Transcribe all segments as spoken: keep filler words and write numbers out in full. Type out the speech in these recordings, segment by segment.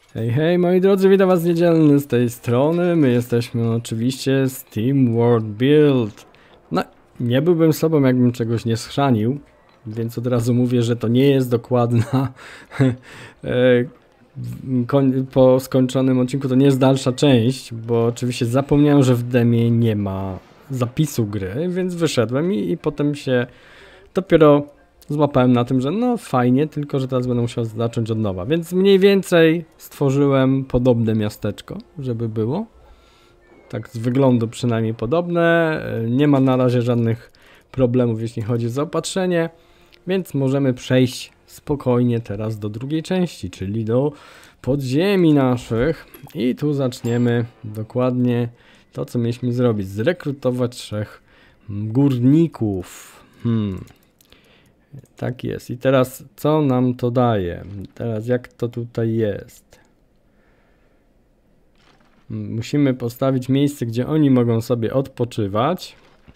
Hej, hej moi drodzy, witam was niedzielny z tej strony. My jesteśmy oczywiście z Team World Build. No, nie byłbym sobą, jakbym czegoś nie schrzanił, więc od razu mówię, że to nie jest dokładna po skończonym odcinku, to nie jest dalsza część, bo oczywiście zapomniałem, że w demie nie ma zapisu gry, więc wyszedłem i, i potem się dopiero złapałem na tym, że no fajnie, tylko że teraz będę musiał zacząć od nowa, więc mniej więcej stworzyłem podobne miasteczko, żeby było. Tak z wyglądu przynajmniej podobne. Nie ma na razie żadnych problemów, jeśli chodzi o zaopatrzenie, więc możemy przejść spokojnie teraz do drugiej części, czyli do podziemi naszych. I tu zaczniemy dokładnie to, co mieliśmy zrobić. Zrekrutować trzech górników. Hmm. Tak jest. I teraz co nam to daje? Teraz jak to tutaj jest? Musimy postawić miejsce, gdzie oni mogą sobie odpoczywać.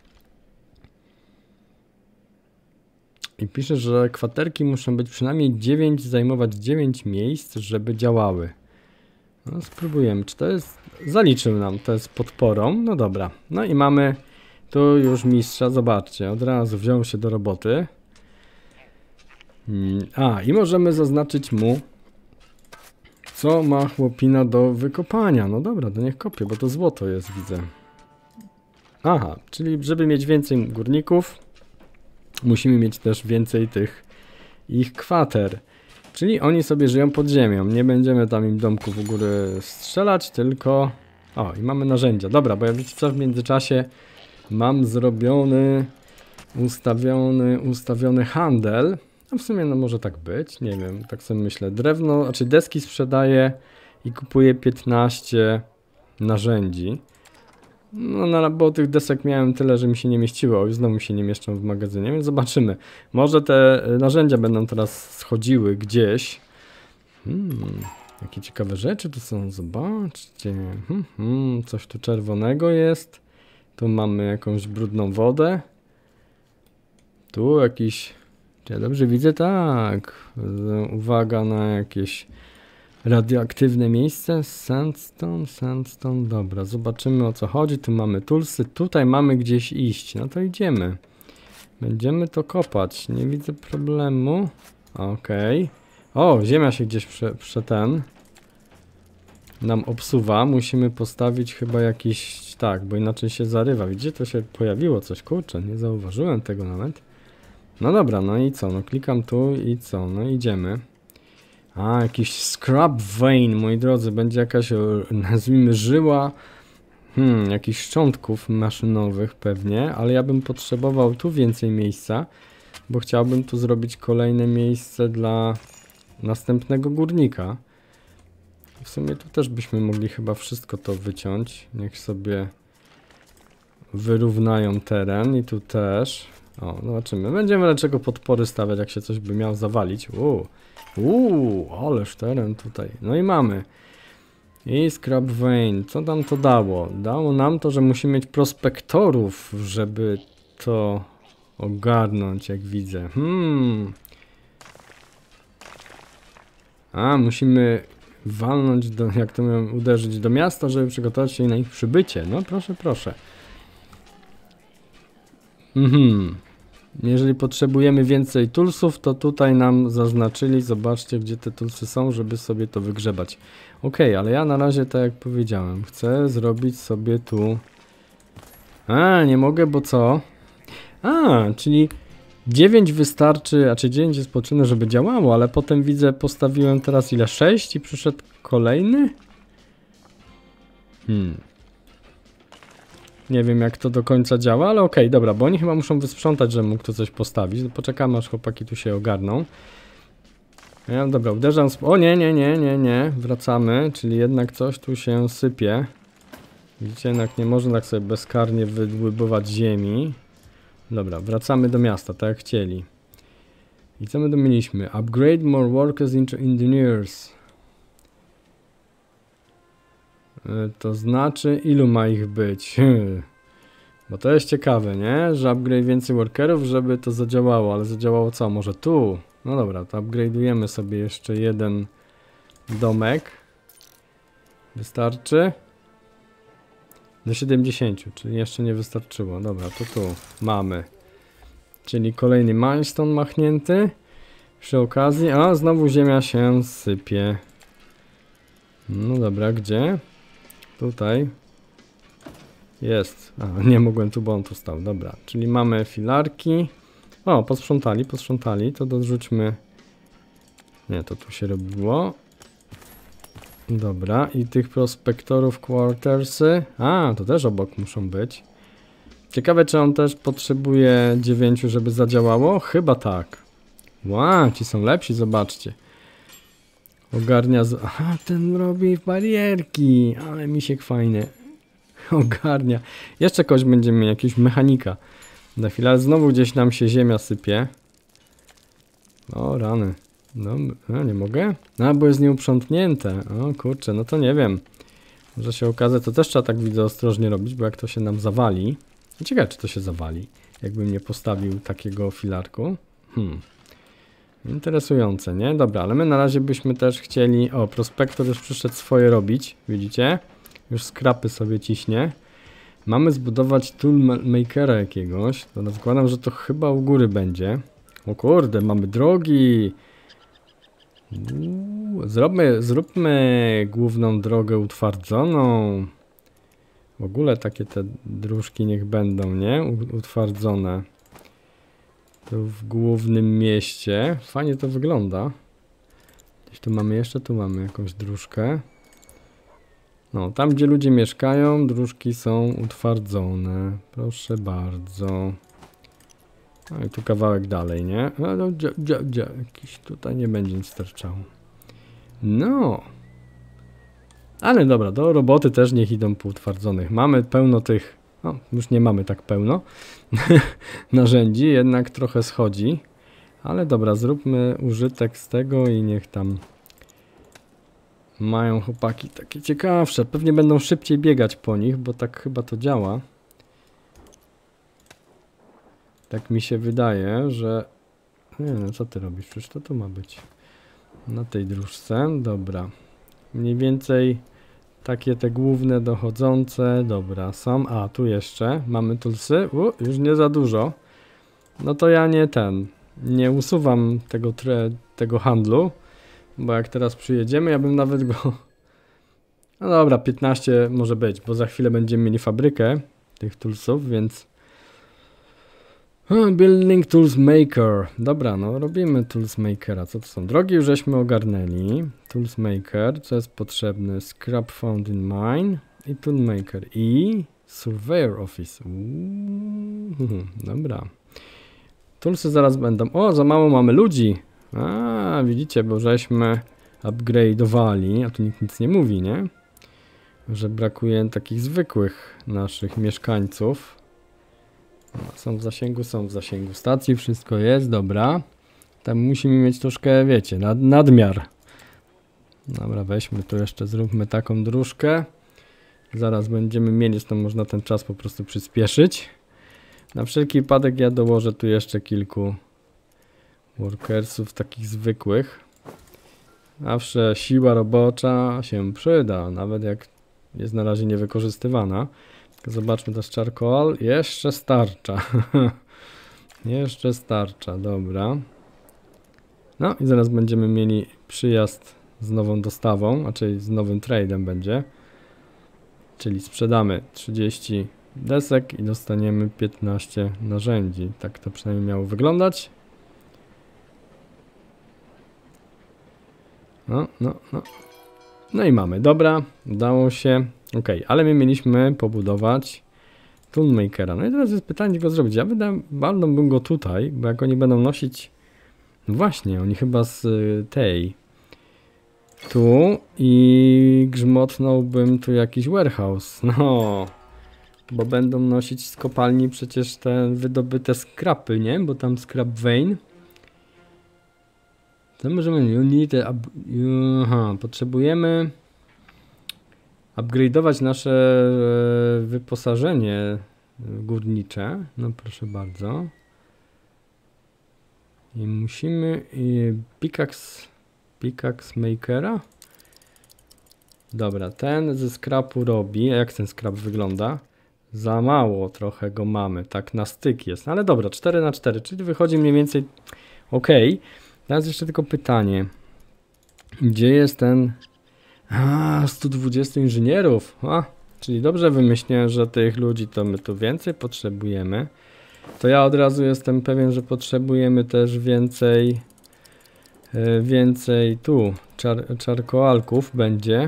I pisze, że kwaterki muszą być przynajmniej dziewięć, zajmować dziewięć miejsc, żeby działały. No spróbujemy, czy to jest... Zaliczył nam, to jest podporą. No dobra. No i mamy tu już mistrza, zobaczcie, od razu wziął się do roboty. A, i możemy zaznaczyć mu, co ma chłopina do wykopania. No dobra, to niech kopie, bo to złoto jest, widzę. Aha, czyli żeby mieć więcej górników, musimy mieć też więcej tych ich kwater. Czyli oni sobie żyją pod ziemią. Nie będziemy tam im domków u góry strzelać, tylko... O, i mamy narzędzia. Dobra, bo ja wiecie co, w międzyczasie mam zrobiony, ustawiony, ustawiony handel. No w sumie no może tak być, nie wiem, tak sobie myślę. Drewno, znaczy deski sprzedaję i kupuję piętnaście narzędzi. No, no bo tych desek miałem tyle, że mi się nie mieściło i znowu mi się nie mieszczą w magazynie, więc zobaczymy. Może te narzędzia będą teraz schodziły gdzieś. Hmm, jakie ciekawe rzeczy tu są, zobaczcie. Hmm, hmm, coś tu czerwonego jest. Tu mamy jakąś brudną wodę. Tu jakiś... Czy ja dobrze widzę? Tak. Uwaga na jakieś radioaktywne miejsce. Sandstone, sandstone. Dobra, zobaczymy o co chodzi. Tu mamy tulsy. Tutaj mamy gdzieś iść. No to idziemy. Będziemy to kopać. Nie widzę problemu. Okej. Okay. O, ziemia się gdzieś prze, prze ten nam obsuwa. Musimy postawić chyba jakiś... Tak, bo inaczej się zarywa. Widzicie? To się pojawiło coś. Kurczę, nie zauważyłem tego nawet. No dobra, no i co? No klikam tu i co? No idziemy. A, jakiś scrub vein, moi drodzy. Będzie jakaś, nazwijmy, żyła hmm, jakichś szczątków maszynowych pewnie, ale ja bym potrzebował tu więcej miejsca, bo chciałbym tu zrobić kolejne miejsce dla następnego górnika. W sumie tu też byśmy mogli chyba wszystko to wyciąć. Niech sobie wyrównają teren i tu też. O, zobaczymy. Będziemy dlaczego podpory stawiać, jak się coś by miał zawalić. Uuu, uuu, ależ teren tutaj. No i mamy. I scrap vein. Co nam to dało? Dało nam to, że musimy mieć prospektorów, żeby to ogarnąć, jak widzę. Hmm. A, musimy walnąć, do, jak to miałem, uderzyć do miasta, żeby przygotować się na ich przybycie. No proszę, proszę. Mhm. Jeżeli potrzebujemy więcej toolsów, to tutaj nam zaznaczyli, zobaczcie gdzie te toolsy są, żeby sobie to wygrzebać. Ok, ale ja na razie tak jak powiedziałem, chcę zrobić sobie tu... A, nie mogę, bo co? A, czyli dziewięć wystarczy, a czy dziewięć jest potrzebne, żeby działało, ale potem widzę, postawiłem teraz ile? sześć i przyszedł kolejny? Hmm... Nie wiem jak to do końca działa, ale okej, okay, dobra, bo oni chyba muszą wysprzątać, że mógł tu coś postawić. Poczekamy aż chłopaki tu się ogarną. Ja, dobra, uderzam... O nie, nie, nie, nie, nie, wracamy, czyli jednak coś tu się sypie. Widzicie, jednak nie można tak sobie bezkarnie wydłybować ziemi. Dobra, wracamy do miasta, tak jak chcieli. I co my tu mieliśmy? Upgrade more workers into engineers. To znaczy, ilu ma ich być? Bo to jest ciekawe, nie? Że upgrade więcej workerów, żeby to zadziałało. Ale zadziałało co? Może tu? No dobra, to upgrade'ujemy sobie jeszcze jeden domek. Wystarczy? Do siedemdziesięciu, czyli jeszcze nie wystarczyło. Dobra, to tu mamy. Czyli kolejny milestone machnięty. Przy okazji, a znowu ziemia się sypie. No dobra, gdzie? Tutaj. Jest. A, nie mogłem tu, bo on tu stał. Dobra, czyli mamy filarki. O, posprzątali, posprzątali. To dorzućmy. Nie, to tu się robiło. Dobra, i tych prospektorów quartersy. A, to też obok muszą być. Ciekawe, czy on też potrzebuje dziewięciu, żeby zadziałało? Chyba tak. Wow, ci są lepsi, zobaczcie. Ogarnia z... Aha, ten robi barierki. Ale misiek fajny. Ogarnia. Jeszcze kogoś będziemy mieć, jakiegoś mechanika. Na chwilę znowu gdzieś nam się ziemia sypie. O, rany. No, a, nie mogę? A, bo jest nieuprzątnięte. O, kurczę, no to nie wiem. Może się okazać, to też trzeba tak, widzę, ostrożnie robić, bo jak to się nam zawali... Ciekawe, czy to się zawali, jakbym nie postawił takiego filarku. Hmm. Interesujące, nie? Dobra, ale my na razie byśmy też chcieli... O, prospektor już przyszedł swoje robić, widzicie? Już skrapy sobie ciśnie. Mamy zbudować toolmakera jakiegoś. To zakładam, że to chyba u góry będzie. O kurde, mamy drogi! Uuu, zróbmy, zróbmy główną drogę utwardzoną. W ogóle takie te dróżki niech będą, nie? Utwardzone. Tu w głównym mieście. Fajnie to wygląda. Gdzieś tu mamy jeszcze, tu mamy jakąś dróżkę. No, tam gdzie ludzie mieszkają, dróżki są utwardzone. Proszę bardzo. No i tu kawałek dalej, nie? No, gdzie, gdzie, gdzie? Jakiś tutaj nie będzie nic sterczało. No. Ale dobra, do roboty też niech idą poutwardzonych. Mamy pełno tych, no już nie mamy tak pełno narzędzi, jednak trochę schodzi. Ale dobra, zróbmy użytek z tego i niech tam mają chłopaki takie ciekawsze. Pewnie będą szybciej biegać po nich, bo tak chyba to działa. Tak mi się wydaje, że... Nie no, co ty robisz? Przecież to tu ma być. Na tej dróżce, dobra. Mniej więcej... Takie te główne dochodzące, dobra, są, a tu jeszcze mamy tulsy, U, już nie za dużo. No to ja nie ten, nie usuwam tego, tre, tego handlu, bo jak teraz przyjedziemy, ja bym nawet go, no dobra, piętnaście może być, bo za chwilę będziemy mieli fabrykę tych toolsów, więc Building Tools Maker. Dobra, no robimy Tools Makera. Co to są? Drogi już żeśmy ogarnęli. Tools Maker, co jest potrzebne? Scrap Found in Mine i Tool Maker i Surveyor Office. Uuu, dobra. Toolsy zaraz będą. O, za mało mamy ludzi. A, widzicie, bo żeśmy upgrade'owali, a tu nikt nic nie mówi, nie? Że brakuje takich zwykłych naszych mieszkańców. No, są w zasięgu, są w zasięgu stacji, wszystko jest, dobra. Tam musimy mieć troszkę, wiecie, nad, nadmiar. Dobra, weźmy tu jeszcze, zróbmy taką dróżkę. Zaraz będziemy mieli, to można ten czas po prostu przyspieszyć. Na wszelki wypadek ja dołożę tu jeszcze kilku workersów takich zwykłych. Zawsze siła robocza się przyda, nawet jak jest na razie niewykorzystywana. Zobaczmy też charcoal. Jeszcze starcza. Jeszcze starcza, dobra. No i zaraz będziemy mieli przyjazd z nową dostawą, a czyli z nowym trade'em będzie. Czyli sprzedamy trzydzieści desek i dostaniemy piętnaście narzędzi. Tak to przynajmniej miało wyglądać. No, no, no. No i mamy, dobra, udało się. Ok, ale my mieliśmy pobudować Toolmakera. No i teraz jest pytanie, jak go zrobić. Ja wydam, walnąłbym go tutaj, bo jak oni będą nosić... No właśnie, oni chyba z tej... Tu i grzmotnąłbym tu jakiś warehouse. No, bo będą nosić z kopalni przecież te wydobyte skrapy, nie? Bo tam scrap vein. To możemy... You need a, aha, potrzebujemy... upgrade'ować nasze e, wyposażenie górnicze. No proszę bardzo. I musimy i pickaxe, pickaxe makera. Dobra, ten ze skrapu robi. A jak ten skrap wygląda? Za mało trochę go mamy. Tak na styk jest. Ale dobra, cztery na cztery, czyli wychodzi mniej więcej ok. Teraz jeszcze tylko pytanie. Gdzie jest ten... A, sto dwadzieścia inżynierów. A, czyli dobrze wymyśliłem, że tych ludzi to my tu więcej potrzebujemy. To ja od razu jestem pewien, że potrzebujemy też więcej... Więcej tu czar czarkoalków będzie.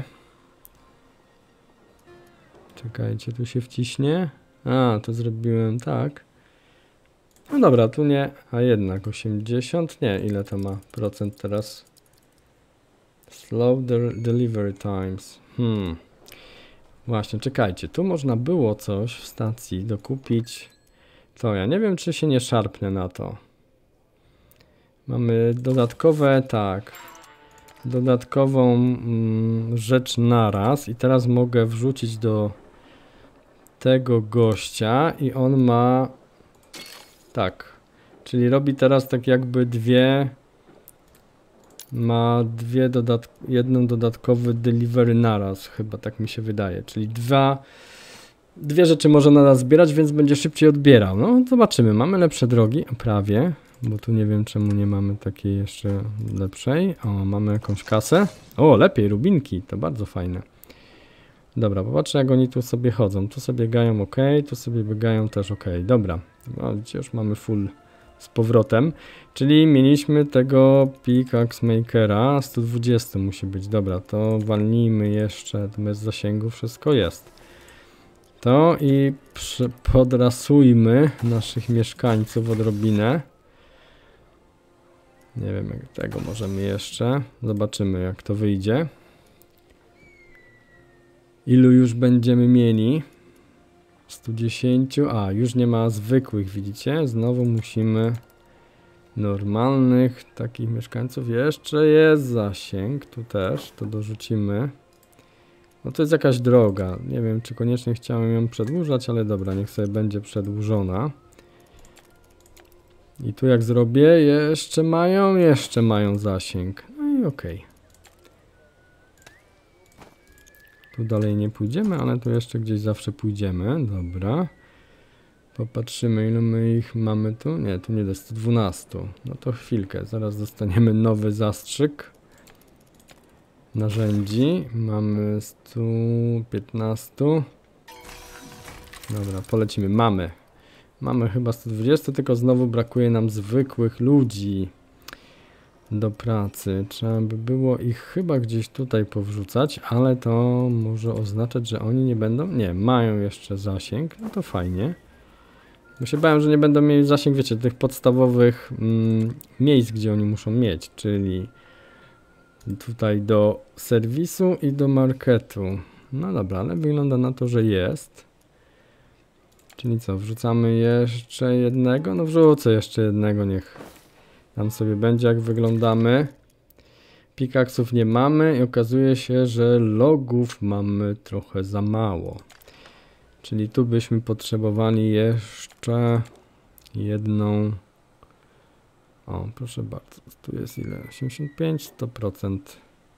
Czekajcie, tu się wciśnie. A, to zrobiłem tak. No dobra, tu nie, a jednak osiemdziesiąt, nie, ile to ma procent teraz? Slow de delivery times. Hmm. Właśnie, czekajcie, tu można było coś w stacji dokupić. To ja nie wiem, czy się nie szarpnę na to. Mamy dodatkowe, tak, dodatkową mm, rzecz naraz i teraz mogę wrzucić do tego gościa i on ma, tak, czyli robi teraz tak jakby dwie, ma dwie dodat jedną dodatkowy delivery naraz, chyba tak mi się wydaje, czyli dwa, dwie rzeczy może naraz zbierać, więc będzie szybciej odbierał. No zobaczymy, mamy lepsze drogi, prawie. Bo tu nie wiem, czemu nie mamy takiej jeszcze lepszej. O, mamy jakąś kasę. O, lepiej, rubinki, to bardzo fajne. Dobra, popatrzę, jak oni tu sobie chodzą. Tu sobie biegają ok, tu sobie biegają też ok. Dobra, no, widzicie, już mamy full z powrotem. Czyli mieliśmy tego pickaxe makera, sto dwadzieścia musi być. Dobra, to walnijmy jeszcze, bez zasięgu wszystko jest. To i podrasujmy naszych mieszkańców odrobinę. Nie wiem, jak tego możemy jeszcze. Zobaczymy, jak to wyjdzie. Ilu już będziemy mieli? sto dziesięć. A, już nie ma zwykłych, widzicie? Znowu musimy normalnych takich mieszkańców. Jeszcze jest zasięg. Tu też. To dorzucimy. No to jest jakaś droga. Nie wiem, czy koniecznie chciałem ją przedłużać, ale dobra, niech sobie będzie przedłużona. I tu jak zrobię, jeszcze mają, jeszcze mają zasięg. No i okej. Okay. Tu dalej nie pójdziemy, ale tu jeszcze gdzieś zawsze pójdziemy. Dobra. Popatrzymy, ile my ich mamy tu. Nie, tu nie do stu dwunastu. No to chwilkę, zaraz dostaniemy nowy zastrzyk narzędzi. Mamy sto piętnaście. Dobra, polecimy. Mamy. Mamy chyba sto dwadzieścia, tylko znowu brakuje nam zwykłych ludzi do pracy. Trzeba by było ich chyba gdzieś tutaj powrzucać, ale to może oznaczać, że oni nie będą... Nie, mają jeszcze zasięg, no to fajnie. Bo się bałem, że nie będą mieli zasięg, wiecie, tych podstawowych mm, miejsc, gdzie oni muszą mieć, czyli tutaj do serwisu i do marketu. No dobra, ale wygląda na to, że jest. Czyli co, wrzucamy jeszcze jednego? No wrzucę jeszcze jednego, niech tam sobie będzie, jak wyglądamy. Pikaksów nie mamy i okazuje się, że logów mamy trochę za mało. Czyli tu byśmy potrzebowali jeszcze jedną... O, proszę bardzo, tu jest ile? osiemdziesiąt pięć, sto procent.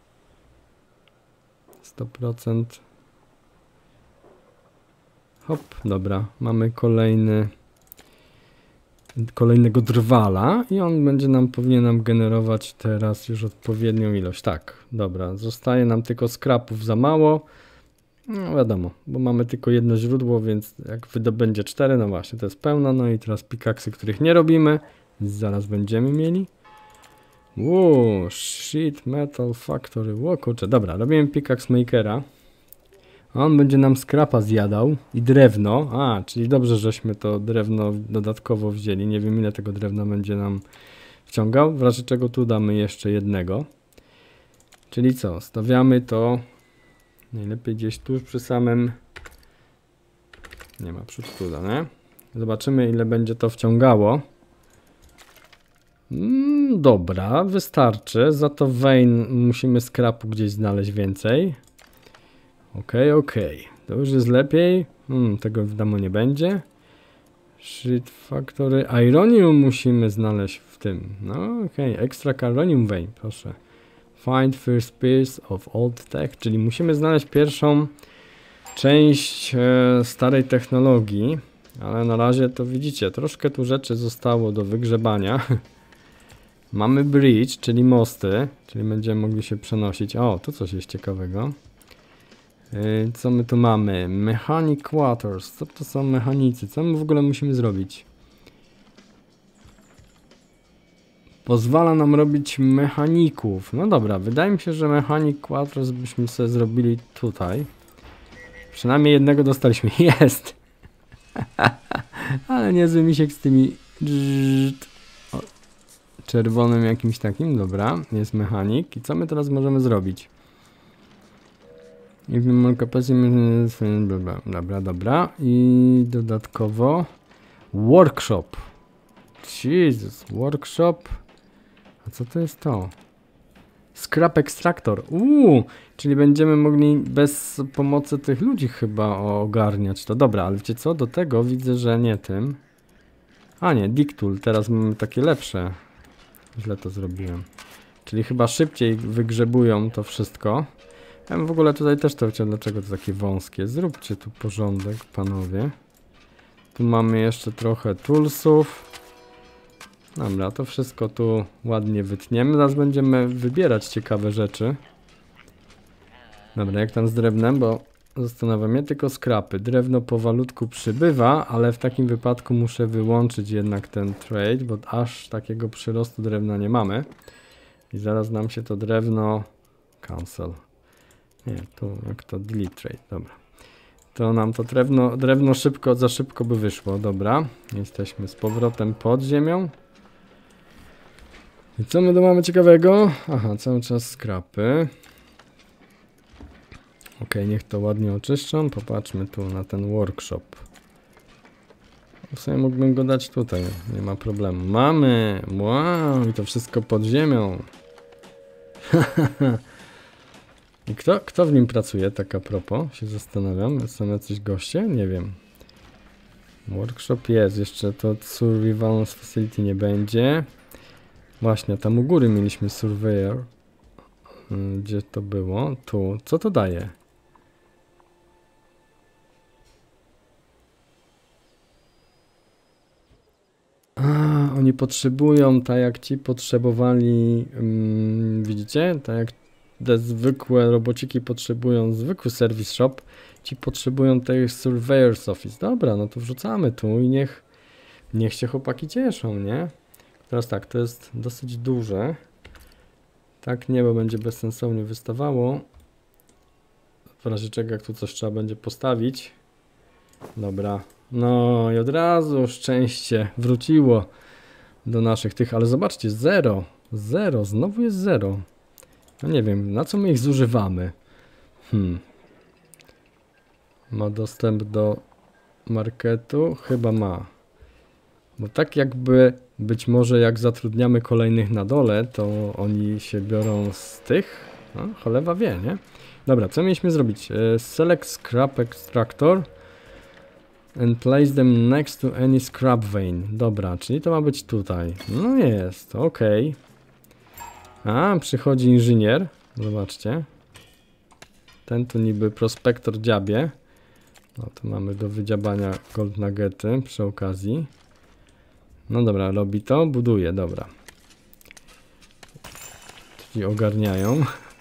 sto procent. Hop, dobra, mamy kolejny, kolejnego drwala i on będzie nam, powinien nam generować teraz już odpowiednią ilość. Tak, dobra, zostaje nam tylko skrapów za mało. No wiadomo, bo mamy tylko jedno źródło, więc jak wydobędzie cztery, no właśnie, to jest pełno. No i teraz pikaksy, których nie robimy, zaraz będziemy mieli. Wow, shit metal factory, wow, kurczę, dobra, robimy pickaxe makera. On będzie nam skrapa zjadał i drewno. A, czyli dobrze, żeśmy to drewno dodatkowo wzięli. Nie wiem, ile tego drewna będzie nam wciągał. W razie czego tu damy jeszcze jednego. Czyli co? Stawiamy to najlepiej gdzieś tuż przy samym... Nie ma przód, nie? Zobaczymy, ile będzie to wciągało. Mm, dobra, wystarczy. Za to vein musimy skrapu gdzieś znaleźć więcej. Okej, okay, okej. Okay. To już jest lepiej. Hmm, tego w domu nie będzie. Shit factory. Ironium musimy znaleźć w tym. No okej, okay. Extra ironium vein, proszę. Find first piece of old tech, czyli musimy znaleźć pierwszą część e, starej technologii, ale na razie to widzicie, troszkę tu rzeczy zostało do wygrzebania. Mamy bridge, czyli mosty, czyli będziemy mogli się przenosić. O, tu coś jest ciekawego. Yy, co my tu mamy? Mechanic quarters. Co to są mechanicy? Co my w ogóle musimy zrobić? Pozwala nam robić mechaników. No dobra, wydaje mi się, że mechanic quarters byśmy sobie zrobili tutaj. Przynajmniej jednego dostaliśmy. Jest! Ale niezły misiek z tymi o, czerwonym jakimś takim. Dobra, jest mechanik. I co my teraz możemy zrobić? Dobra, dobra. I dodatkowo workshop. Jezus, workshop. A co to jest to? Scrap extractor. Uuu, czyli będziemy mogli bez pomocy tych ludzi chyba ogarniać to. Dobra, ale wiecie co? Do tego widzę, że nie tym. A nie, dig tool. Teraz mamy takie lepsze. Źle to zrobiłem. Czyli chyba szybciej wygrzebują to wszystko. Ja bym w ogóle tutaj też to chciał, dlaczego to takie wąskie. Zróbcie tu porządek, panowie. Tu mamy jeszcze trochę toolsów. Dobra, to wszystko tu ładnie wytniemy. Zaraz będziemy wybierać ciekawe rzeczy. Dobra, jak tam z drewnem, bo zastanawiam mnie tylko skrapy. Drewno powolutku przybywa, ale w takim wypadku muszę wyłączyć jednak ten trade, bo aż takiego przyrostu drewna nie mamy. I zaraz nam się to drewno... Cancel. Nie, tu jak to delete trade, dobra. To nam to drewno, drewno szybko, za szybko by wyszło, dobra. Jesteśmy z powrotem pod ziemią. I co my tu mamy ciekawego? Aha, cały czas skrapy. Ok, niech to ładnie oczyszczą. Popatrzmy tu na ten workshop. W sumie mógłbym go dać tutaj, nie ma problemu. Mamy! Wow! I to wszystko pod ziemią. I kto, kto w nim pracuje, tak a propos? Się zastanawiam. Są jacyś goście? Nie wiem. Workshop jest. Jeszcze to Surveillance Facility nie będzie. Właśnie, tam u góry mieliśmy Surveyor. Gdzie to było? Tu. Co to daje? A, oni potrzebują, tak jak ci potrzebowali, um, widzicie? Tak jak te zwykłe robociki potrzebują zwykły service shop, ci potrzebują tej Surveyor's Office. Dobra, no to wrzucamy tu i niech, niech się chłopaki cieszą, nie? Teraz tak, to jest dosyć duże. Tak niebo będzie bezsensownie wystawało. W razie czego, jak tu coś trzeba będzie postawić. Dobra. No i od razu szczęście wróciło do naszych tych, ale zobaczcie, zero. Zero, znowu jest zero. No nie wiem, na co my ich zużywamy. Hmm. Ma dostęp do marketu? Chyba ma. Bo tak jakby być może jak zatrudniamy kolejnych na dole, to oni się biorą z tych. No, cholewa wie, nie? Dobra, co mieliśmy zrobić? Select scrap extractor and place them next to any scrap vein. Dobra, czyli to ma być tutaj. No jest, ok. A, przychodzi inżynier. Zobaczcie. Ten tu niby prospektor dziabie. No to mamy do wydziabania gold nuggety przy okazji. No dobra, robi to, buduje, dobra. Czyli ogarniają.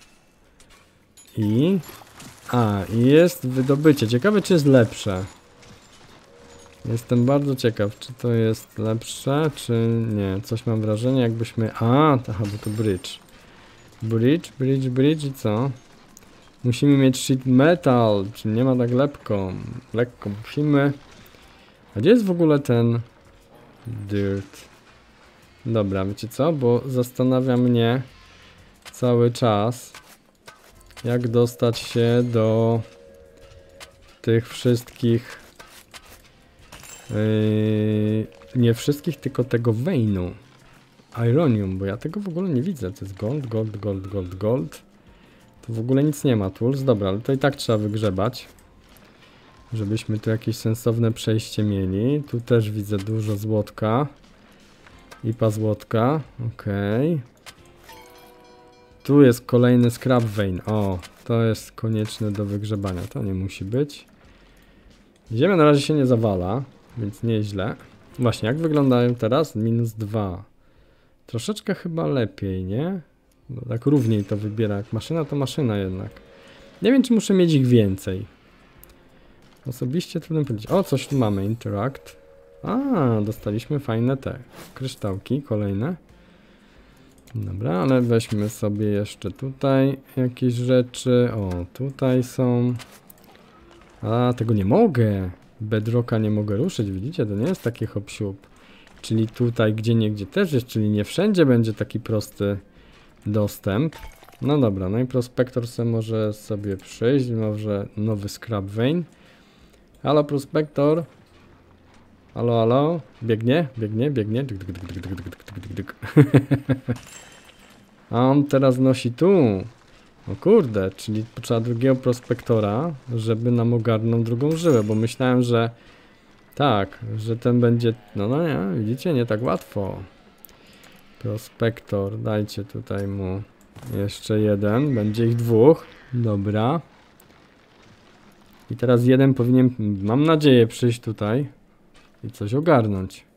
I... A, i jest wydobycie. Ciekawe, czy jest lepsze. Jestem bardzo ciekaw, czy to jest lepsze, czy nie. Coś mam wrażenie, jakbyśmy... A, aha, bo to bridge. Bridge, bridge, bridge i co? Musimy mieć sheet metal, czy nie ma tak lekko. Lekko musimy... A gdzie jest w ogóle ten... Dirt. Dobra, wiecie co? Bo zastanawia mnie cały czas, jak dostać się do tych wszystkich, yy, nie wszystkich, tylko tego veinu. Ironium, bo ja tego w ogóle nie widzę. To jest gold, gold, gold, gold, gold. Tu w ogóle nic nie ma, tools. Dobra, ale to i tak trzeba wygrzebać, żebyśmy tu jakieś sensowne przejście mieli. Tu też widzę dużo złotka. I pa złotka. Okej. tu jest kolejny scrap vein. O, to jest konieczne do wygrzebania. To nie musi być. Ziemia na razie się nie zawala, więc nieźle. Właśnie, jak wyglądają teraz? Minus dwa. Troszeczkę chyba lepiej, nie? Bo tak równiej to wybiera. Jak maszyna, to maszyna jednak. Nie wiem, czy muszę mieć ich więcej. Osobiście trudno powiedzieć. O, coś tu mamy. Interact. A, dostaliśmy fajne te kryształki, kolejne. Dobra, ale weźmy sobie jeszcze tutaj jakieś rzeczy. O, tutaj są. A, tego nie mogę. Bedrocka nie mogę ruszyć, widzicie? To nie jest taki hop-siup. Czyli tutaj gdzie niegdzie też jest, czyli nie wszędzie będzie taki prosty dostęp. No dobra, no i prospektor se może sobie przyjść, może nowy scrap vein. Halo prospektor. Halo, halo. Biegnie, biegnie, biegnie. Dyk, dyk, dyk, dyk, dyk, dyk, dyk, dyk. A on teraz nosi tu. O kurde, czyli potrzeba drugiego prospektora, żeby nam ogarnął drugą żyłę, bo myślałem, że tak, że ten będzie, no no nie, widzicie, nie tak łatwo. Prospektor, dajcie tutaj mu jeszcze jeden, będzie ich dwóch, dobra. I teraz jeden powinien, mam nadzieję, przyjść tutaj i coś ogarnąć.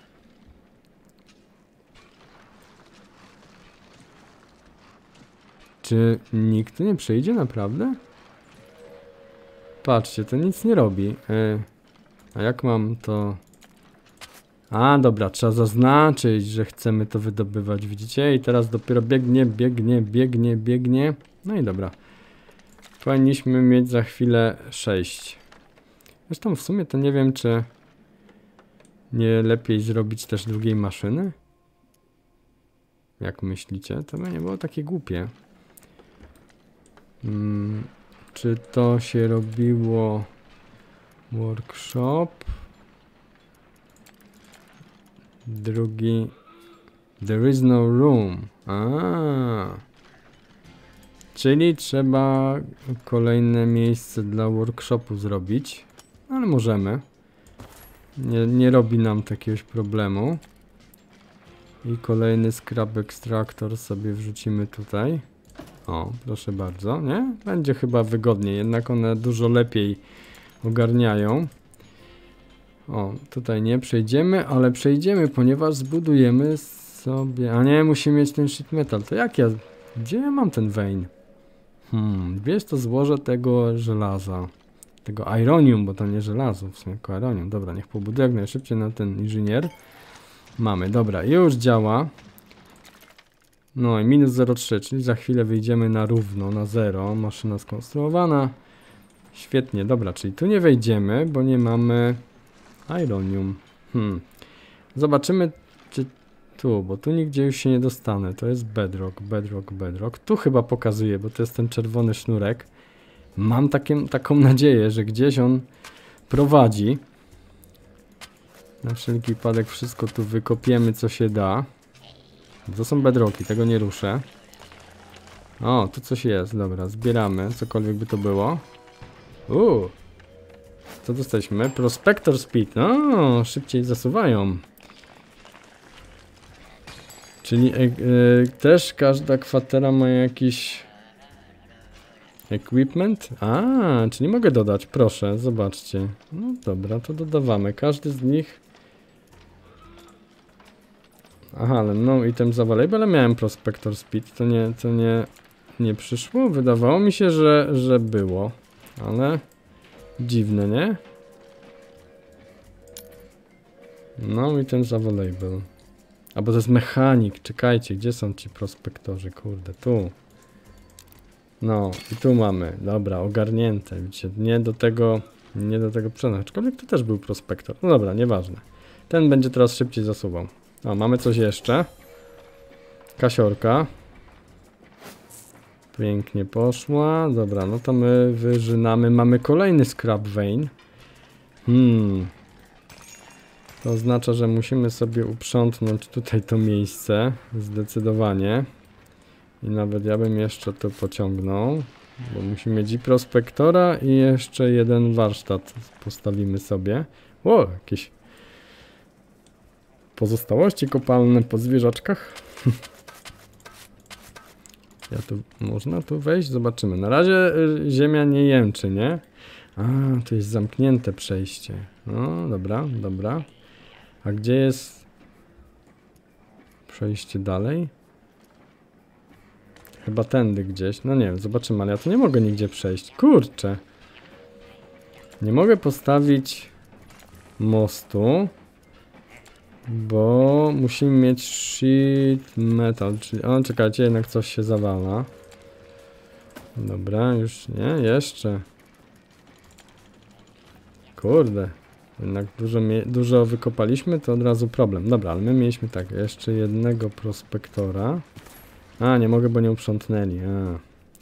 Czy nikt nie przyjdzie naprawdę? Patrzcie, to nic nie robi. Yy, a jak mam to... A, dobra, trzeba zaznaczyć, że chcemy to wydobywać, widzicie? I teraz dopiero biegnie, biegnie, biegnie, biegnie. No i dobra. Powinniśmy mieć za chwilę sześć. Zresztą w sumie to nie wiem, czy nie lepiej zrobić też drugiej maszyny? Jak myślicie? To by nie było takie głupie. Hmm, czy to się robiło workshop? Drugi. There is no room. A. Czyli trzeba kolejne miejsce dla workshopu zrobić. Ale możemy. Nie, nie robi nam takiegoś problemu. I kolejny scrap extractor sobie wrzucimy tutaj. O, proszę bardzo, nie? Będzie chyba wygodniej, jednak one dużo lepiej ogarniają. O, tutaj nie przejdziemy, ale przejdziemy, ponieważ zbudujemy sobie... A nie, musimy mieć ten sheet metal. To jak ja... Gdzie ja mam ten vein? Hmm, gdzie jest to złoże tego żelaza? Tego ironium, bo to nie żelazo, w sumie tylko ironium. Dobra, niech pobuduje jak najszybciej na ten inżynier. Mamy, dobra, już działa. No i minus zero przecinek trzy, czyli za chwilę wyjdziemy na równo, na zero. Maszyna skonstruowana. Świetnie, dobra, czyli tu nie wejdziemy, bo nie mamy ironium. Hmm. Zobaczymy, czy tu, bo tu nigdzie już się nie dostanę. To jest bedrock, bedrock, bedrock. Tu chyba pokazuje, bo to jest ten czerwony sznurek. Mam takie, taką nadzieję, że gdzieś on prowadzi. Na wszelki wypadek wszystko tu wykopiemy, co się da. To są bedrocki, tego nie ruszę. O, tu coś jest, dobra, zbieramy, cokolwiek by to było. Uuu. Co dostaliśmy? Prospector Speed, no, szybciej zasuwają. Czyli e, e, też każda kwatera ma jakiś equipment? A, czyli mogę dodać, proszę, zobaczcie. No dobra, to dodawamy, każdy z nich... Aha, ale no item available, ale miałem Prospector Speed, to nie, to nie, nie przyszło. Wydawało mi się, że, że było, ale dziwne, nie? No items available. A bo to jest mechanik, czekajcie, gdzie są ci prospektorzy, kurde, tu. No i tu mamy, dobra, ogarnięte, widzicie, nie do tego, nie do tego przenosi, aczkolwiek to też był prospektor, no dobra, nieważne. Ten będzie teraz szybciej zasuwał. O, mamy coś jeszcze. Kasiorka. Pięknie poszła. Dobra, no to my wyżynamy. Mamy kolejny scrap vein. Hmm. To oznacza, że musimy sobie uprzątnąć tutaj to miejsce. Zdecydowanie. I nawet ja bym jeszcze to pociągnął. Bo musimy mieć i prospektora i jeszcze jeden warsztat postawimy sobie. O, jakieś... pozostałości kopalne po zwierzaczkach. Ja tu, można tu wejść? Zobaczymy. Na razie y, ziemia nie jęczy, nie? A, tu jest zamknięte przejście. No, dobra, dobra. A gdzie jest przejście dalej? Chyba tędy gdzieś. No nie wiem, zobaczymy, ale ja tu nie mogę nigdzie przejść. Kurczę. Nie mogę postawić mostu, bo musimy mieć sheet metal, czyli... O, czekajcie, jednak coś się zawala. Dobra, już nie, jeszcze. Kurde. Jednak dużo, dużo wykopaliśmy, to od razu problem. Dobra, ale my mieliśmy tak, jeszcze jednego prospektora. A, nie mogę, bo nie uprzątnęli. A.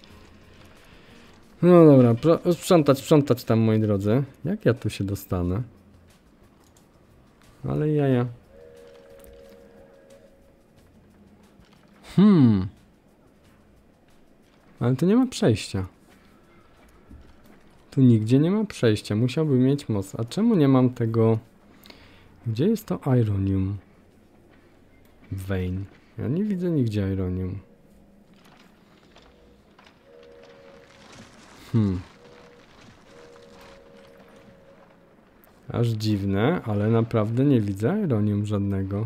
No dobra, pro, sprzątać, sprzątać tam, moi drodzy. Jak ja tu się dostanę? Ale jaja. Hmm. Ale tu nie ma przejścia. Tu nigdzie nie ma przejścia. Musiałbym mieć most. A czemu nie mam tego... Gdzie jest to ironium? Vein. Ja nie widzę nigdzie ironium. Hmm. Aż dziwne, ale naprawdę nie widzę ironium żadnego.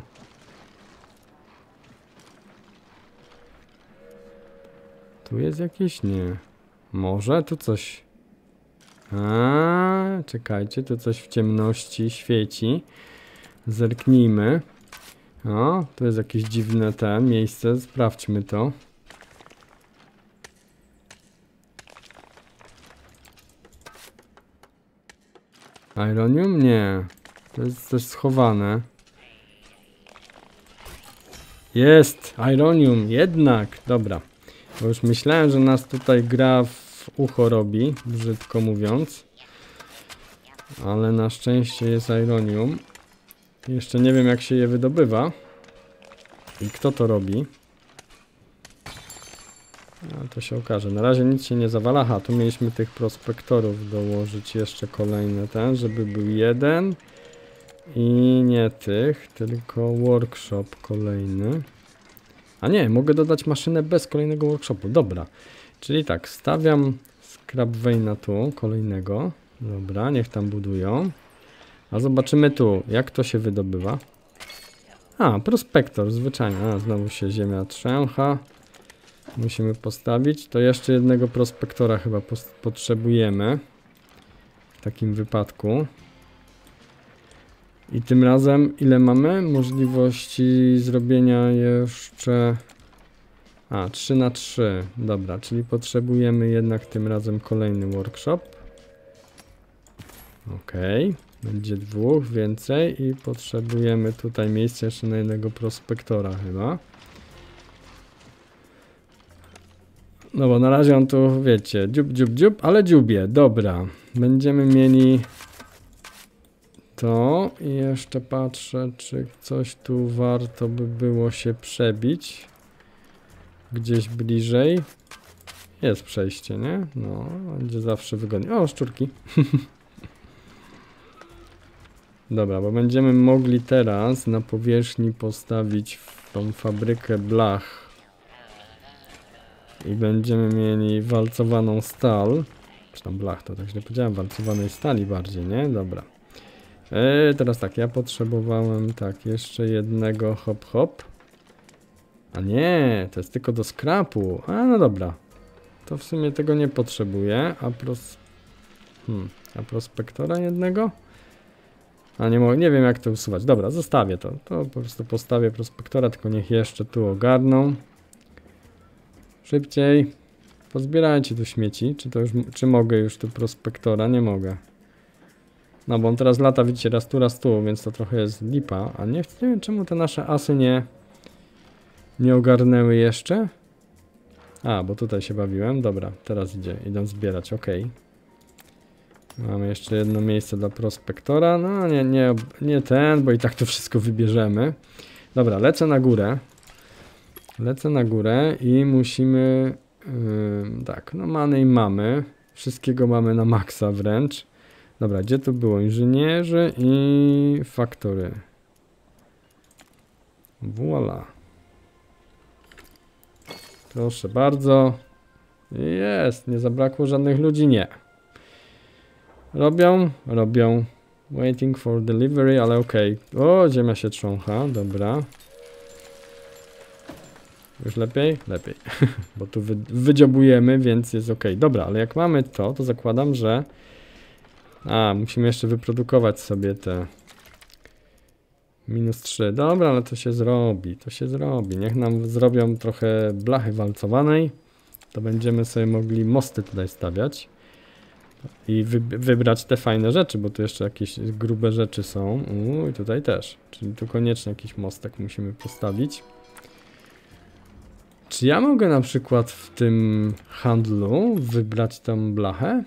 Tu jest jakieś? Nie. Może tu coś... A, czekajcie, tu coś w ciemności świeci. Zerknijmy. O, tu jest jakieś dziwne te miejsce. Sprawdźmy to. Ironium? Nie. To jest coś schowane. Jest! Ironium! Jednak! Dobra. Bo już myślałem, że nas tutaj gra w ucho robi, brzydko mówiąc. Ale na szczęście jest ironium. Jeszcze nie wiem, jak się je wydobywa. I kto to robi. No, to się okaże. Na razie nic się nie zawala. Aha, tu mieliśmy tych prospektorów dołożyć jeszcze kolejny ten, żeby był jeden. I nie tych, tylko workshop kolejny. A nie, mogę dodać maszynę bez kolejnego workshopu. Dobra. Czyli tak, stawiam scrap veina tu, kolejnego. Dobra, niech tam budują. A zobaczymy tu, jak to się wydobywa. A, prospektor, zwyczajnie. A, znowu się ziemia trzęcha. Musimy postawić. To jeszcze jednego prospektora chyba potrzebujemy. W takim wypadku. I tym razem ile mamy? Możliwości zrobienia jeszcze... A, trzy na trzy. Dobra, czyli potrzebujemy jednak tym razem kolejny workshop. Ok. Będzie dwóch więcej i potrzebujemy tutaj miejsce jeszcze na jednego prospektora chyba. No bo na razie on tu, wiecie, dziób, dziób, dziób, ale dziubie. Dobra. Będziemy mieli to i jeszcze patrzę, czy coś tu warto by było się przebić. Gdzieś bliżej. Jest przejście, nie? No, będzie zawsze wygodnie. O, szczurki. Dobra, bo będziemy mogli teraz na powierzchni postawić tą fabrykę blach. I będziemy mieli walcowaną stal. Czy tam blach, to tak źle powiedziałem, walcowanej stali bardziej, nie? Dobra. Eee, teraz tak, ja potrzebowałem tak, jeszcze jednego hop hop. A nie, to jest tylko do skrapu. A no dobra. To w sumie tego nie potrzebuję. A pros... Hmm, a prospektora jednego? A nie mogę, nie wiem jak to usuwać. Dobra, zostawię to. To po prostu postawię prospektora, tylko niech jeszcze tu ogarną. Szybciej. Pozbierajcie tu śmieci. Czy to już, czy mogę już tu prospektora? Nie mogę. No bo on teraz lata, widzicie, raz tu, raz tu, więc to trochę jest lipa. A nie, nie wiem czemu te nasze asy nie... Nie ogarnęły jeszcze? A, bo tutaj się bawiłem. Dobra, teraz idzie. Idą zbierać, ok. Mamy jeszcze jedno miejsce dla prospektora. No nie, nie, nie ten, bo i tak to wszystko wybierzemy. Dobra, lecę na górę. Lecę na górę i musimy... Yy, tak, no money mamy. Wszystkiego mamy na maksa wręcz. Dobra, gdzie to było? Inżynierzy i faktory. Voila. Proszę bardzo. Jest, nie zabrakło żadnych ludzi, nie. Robią, robią. Waiting for delivery, ale okej. Okay. O, ziemia się trzącha, dobra. Już lepiej? Lepiej. Bo tu wy wydziobujemy, więc jest ok. Dobra, ale jak mamy to, to zakładam, że... A, musimy jeszcze wyprodukować sobie te... Minus trzy. Dobra, ale to się zrobi. To się zrobi. Niech nam zrobią trochę blachy walcowanej. To będziemy sobie mogli mosty tutaj stawiać. I wy wybrać te fajne rzeczy, bo tu jeszcze jakieś grube rzeczy są. Uuu, i tutaj też. Czyli tu koniecznie jakiś mostek musimy postawić. Czy ja mogę na przykład w tym handlu wybrać tą blachę?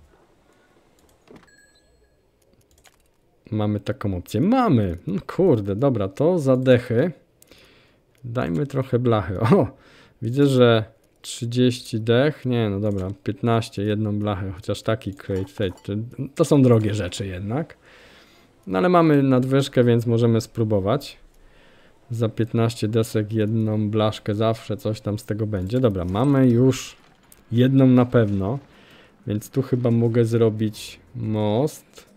Mamy taką opcję. Mamy! No kurde, dobra, to za dechy. Dajmy trochę blachy. O! Widzę, że trzydzieści dech. Nie, no dobra, piętnaście, jedną blachę, chociaż taki create fate. To są drogie rzeczy jednak. No ale mamy nadwyżkę, więc możemy spróbować. Za piętnaście desek jedną blaszkę zawsze coś tam z tego będzie. Dobra, mamy już jedną na pewno. Więc tu chyba mogę zrobić most.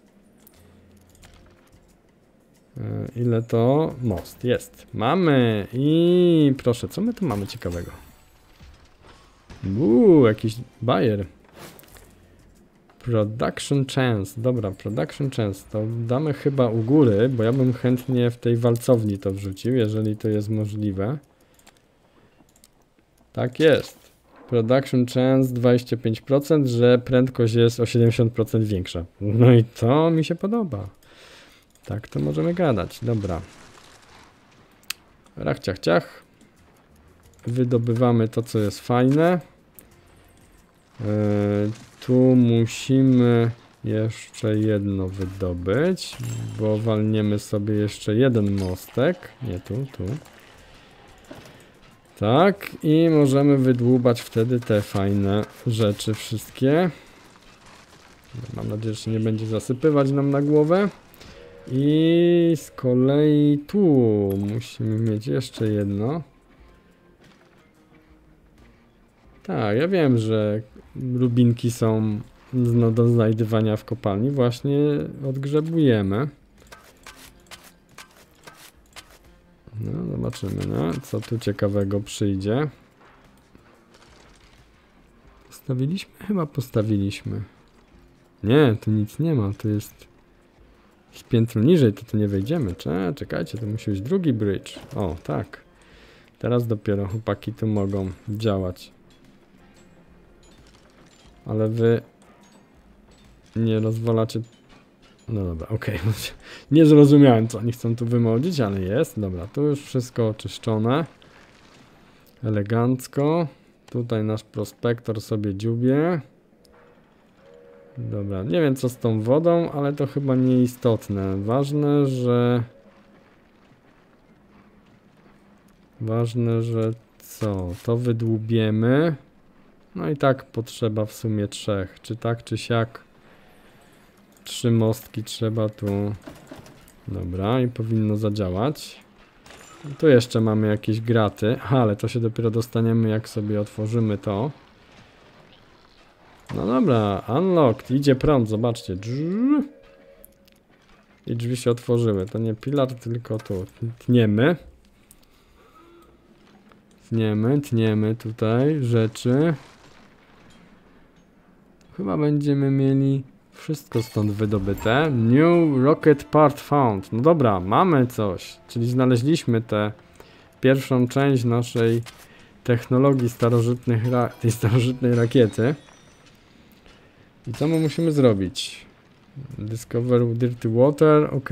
Yy, ile to? Most, jest. Mamy i proszę, co my tu mamy ciekawego? Uuu, jakiś bajer. Production chance. Dobra, production chance. To damy chyba u góry, bo ja bym chętnie w tej walcowni to wrzucił, jeżeli to jest możliwe. Tak jest. Production chance dwadzieścia pięć procent, że prędkość jest o siedemdziesiąt procent większa. No i to mi się podoba. Tak, to możemy gadać. Dobra. Rach, ciach, ciach. Wydobywamy to, co jest fajne. Yy, tu musimy jeszcze jedno wydobyć, bo walniemy sobie jeszcze jeden mostek. Nie tu, tu. Tak, i możemy wydłubać wtedy te fajne rzeczy wszystkie. Mam nadzieję, że się nie będzie zasypywać nam na głowę. I z kolei tu musimy mieć jeszcze jedno. Tak, ja wiem, że rubinki są no, do znajdywania w kopalni. Właśnie odgrzebujemy. No, zobaczymy, no, co tu ciekawego przyjdzie. Postawiliśmy? Chyba postawiliśmy. Nie, tu nic nie ma, tu jest z piętro niżej, to tu nie wejdziemy. Cze, czekajcie, to musi być drugi bridge. O, tak. Teraz dopiero chłopaki tu mogą działać. Ale wy nie rozwalacie... No dobra, okej. Okay. Nie zrozumiałem, co oni chcą tu wymodzić, ale jest. Dobra, tu już wszystko oczyszczone. Elegancko. Tutaj nasz prospektor sobie dziubie. Dobra, nie wiem co z tą wodą, ale to chyba nieistotne. Ważne, że... Ważne, że co? To wydłubiemy. No i tak potrzeba w sumie trzech. Czy tak, czy siak. Trzy mostki trzeba tu. Dobra, i powinno zadziałać. Tu jeszcze mamy jakieś graty. Aha, ale to się dopiero dostaniemy, jak sobie otworzymy to. No dobra, unlocked. Idzie prąd, zobaczcie. I drzwi się otworzyły. To nie pilar, tylko tu. Tniemy. Tniemy, tniemy tutaj rzeczy. Chyba będziemy mieli wszystko stąd wydobyte. New rocket part found. No dobra, mamy coś. Czyli znaleźliśmy tę pierwszą część naszej technologii starożytnych, tej starożytnej rakiety. I co my musimy zrobić? Discover dirty water. Ok.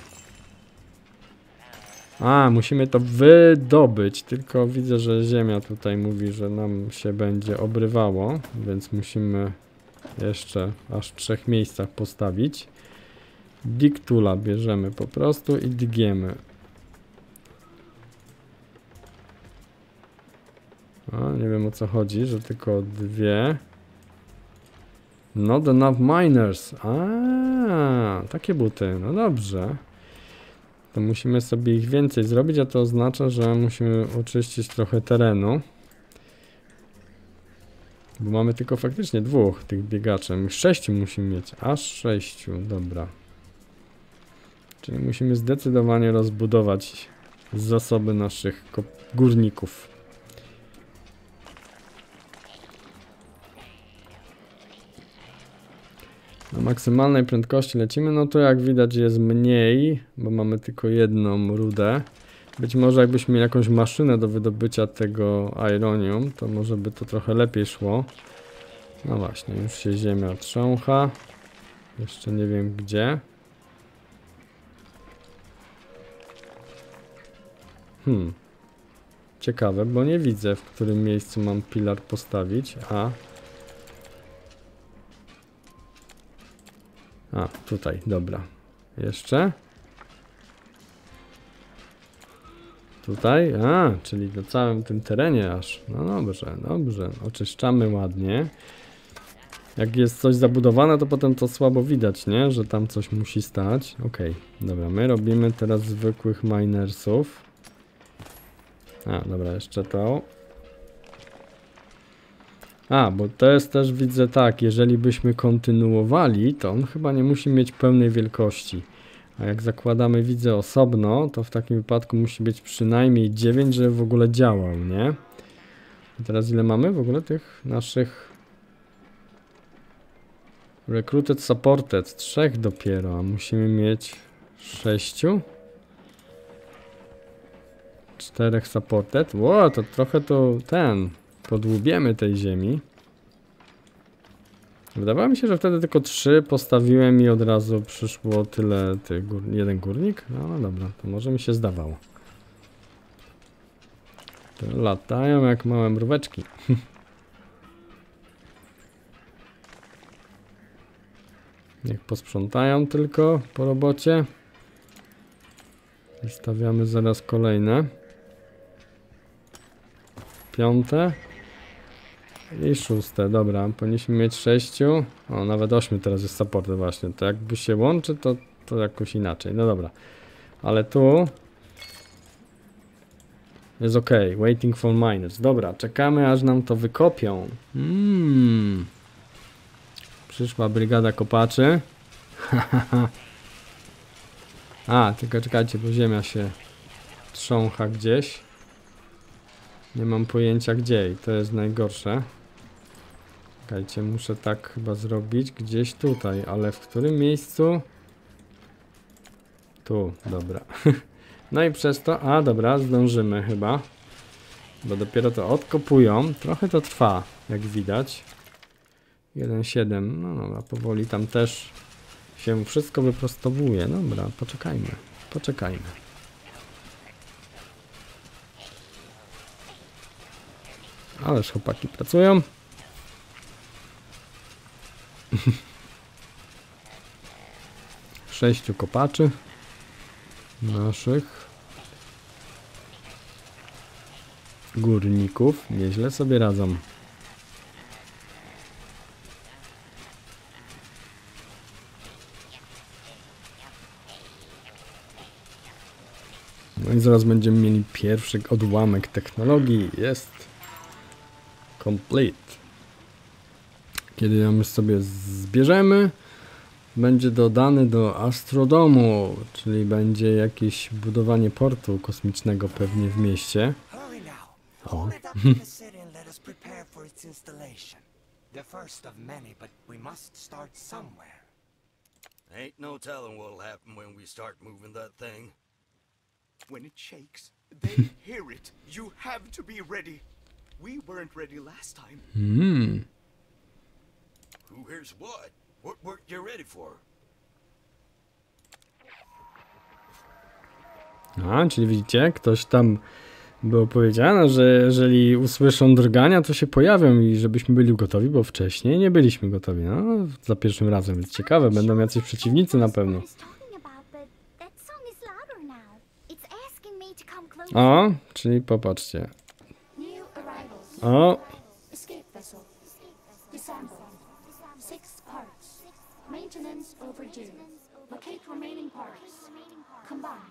A, musimy to wydobyć. Tylko widzę, że ziemia tutaj mówi, że nam się będzie obrywało. Więc musimy jeszcze aż w trzech miejscach postawić. Dig toola bierzemy po prostu i digiemy. A, nie wiem o co chodzi, że tylko dwie. Not enough miners. A, takie buty. No dobrze. To musimy sobie ich więcej zrobić, a to oznacza, że musimy oczyścić trochę terenu. Bo mamy tylko faktycznie dwóch tych biegaczy. Sześciu musimy mieć. Aż sześciu, dobra. Czyli musimy zdecydowanie rozbudować zasoby naszych górników. Na maksymalnej prędkości lecimy, no to jak widać jest mniej, bo mamy tylko jedną rudę. Być może jakbyśmy mieli jakąś maszynę do wydobycia tego ironium, to może by to trochę lepiej szło. No właśnie, już się ziemia trzącha. Jeszcze nie wiem gdzie. Hmm. Ciekawe, bo nie widzę, w którym miejscu mam pilar postawić, a... A, tutaj, dobra. Jeszcze? Tutaj? A, czyli na całym tym terenie aż. No dobrze, dobrze. Oczyszczamy ładnie. Jak jest coś zabudowane, to potem to słabo widać, nie? Że tam coś musi stać. Okej, dobra, my robimy teraz zwykłych minersów. A, dobra, jeszcze to. A, bo to jest też, widzę tak, jeżeli byśmy kontynuowali, to on chyba nie musi mieć pełnej wielkości. A jak zakładamy, widzę osobno, to w takim wypadku musi być przynajmniej dziewięć, żeby w ogóle działał, nie? I teraz ile mamy w ogóle tych naszych... Recruited, supported, trzech dopiero, a musimy mieć sześciu? Czterech supported? Ło, to trochę to ten... Podłubiemy tej ziemi. Wydawało mi się, że wtedy tylko trzy postawiłem i od razu przyszło tyle, ty, gór, jeden górnik. No, no dobra, to może mi się zdawało. To latają jak małe mróweczki. Niech posprzątają tylko po robocie. I stawiamy zaraz kolejne. Piąte. I szóste, dobra, powinniśmy mieć sześciu. O, nawet ośmiu teraz jest supported właśnie. To jakby się łączy, to, to jakoś inaczej. No dobra. Ale tu jest ok. Waiting for miners. Dobra, czekamy aż nam to wykopią. Mm. Przyszła brygada kopaczy. A, tylko czekajcie, bo ziemia się trzącha gdzieś. Nie mam pojęcia gdzie i to jest najgorsze. Czekajcie, muszę tak chyba zrobić gdzieś tutaj, ale w którym miejscu? Tu, dobra. No i przez to, a dobra, zdążymy chyba. Bo dopiero to odkopują. Trochę to trwa, jak widać. jeden siedem, no dobra, powoli tam też się wszystko wyprostowuje. Dobra, poczekajmy, poczekajmy. Ależ chłopaki pracują. Sześciu kopaczy naszych górników nieźle sobie radzą. No i zaraz będziemy mieli pierwszy odłamek technologii. Jest complete. Kiedy ją sobie zbierzemy, będzie dodany do Astrodomu, czyli będzie jakieś budowanie portu kosmicznego pewnie w mieście. O. Ain't no telling what'll happen when we start moving that thing. When it shakes, they hear it. You have to be ready. We weren't ready last time. Hmm. Who hears what? What weren't you ready for? A, czyli widzicie, ktoś tam było powiedziane, że jeżeli usłyszą drgania, to się pojawią i żebyśmy byli gotowi, bo wcześniej nie byliśmy gotowi. No, za pierwszym razem, więc ciekawe, będą jacyś przeciwnicy na pewno. O, czyli popatrzcie. O.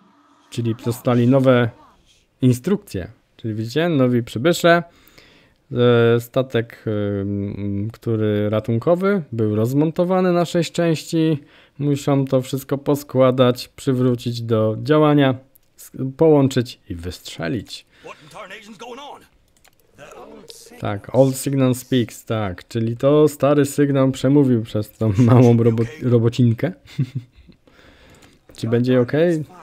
Czyli dostali nowe instrukcje. Czyli widzicie, nowi przybysze. E, Statek, ym, który ratunkowy, był rozmontowany na sześć części. Muszą to wszystko poskładać, przywrócić do działania, s- połączyć i wystrzelić. What in tarnation's going on? Tak, Old Signal Speaks, tak, czyli to stary sygnał przemówił przez tą małą robo robocinkę. Czy będzie ok?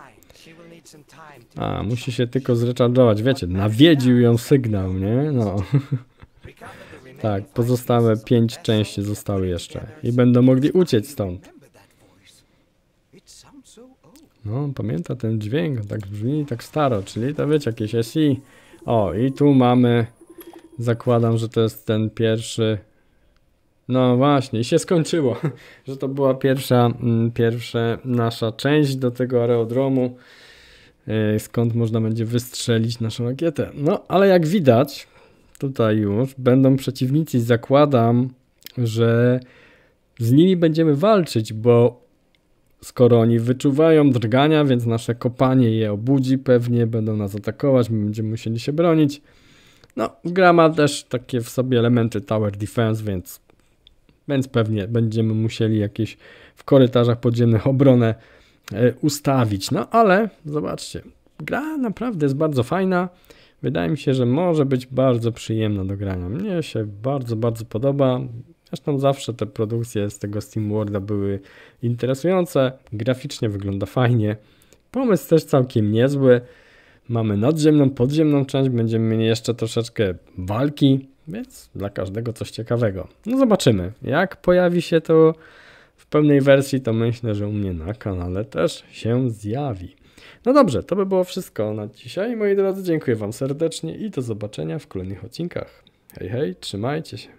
A, musi się tylko zrecharge'ować, wiecie, nawiedził ją sygnał, nie? No. Tak, pozostałe pięć części zostały jeszcze i będą mogli uciec stąd. Remember that voice. It sounds so old. No, pamięta ten dźwięk, tak brzmi tak staro, czyli to wiecie, jakieś S I. O, i tu mamy, zakładam, że to jest ten pierwszy. No właśnie, i się skończyło, że to była pierwsza, mm, pierwsza nasza część do tego aerodromu, yy, skąd można będzie wystrzelić naszą rakietę. No, ale jak widać, tutaj już będą przeciwnicy, zakładam, że z nimi będziemy walczyć, bo skoro oni wyczuwają drgania, więc nasze kopanie je obudzi, pewnie będą nas atakować, my będziemy musieli się bronić. No, gra ma też takie w sobie elementy tower defense, więc, więc pewnie będziemy musieli jakieś w korytarzach podziemnych obronę e, ustawić. No, ale zobaczcie, gra naprawdę jest bardzo fajna. Wydaje mi się, że może być bardzo przyjemna do grania. Mnie się bardzo, bardzo podoba. Zresztą zawsze te produkcje z tego SteamWorlda były interesujące. Graficznie wygląda fajnie. Pomysł też całkiem niezły. Mamy nadziemną, podziemną część. Będziemy mieli jeszcze troszeczkę walki, więc dla każdego coś ciekawego. No zobaczymy. Jak pojawi się to w pełnej wersji, to myślę, że u mnie na kanale też się zjawi. No dobrze, to by było wszystko na dzisiaj. Moi drodzy, dziękuję Wam serdecznie i do zobaczenia w kolejnych odcinkach. Hej, hej, trzymajcie się.